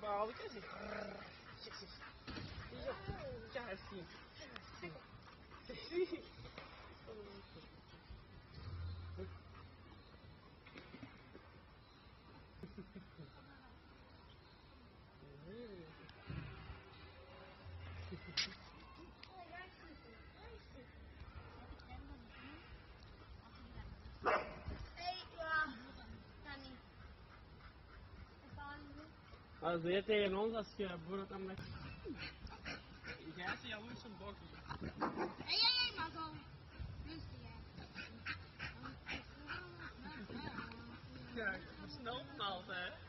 bal, quer dizer. Já assim. Sim. Also jetzt noch das hier, Bruder, kann man. Ik heb ze jou eens een bokje. Hey, maar zo. Rustig, hè. Kijk, snel vanaf, hè.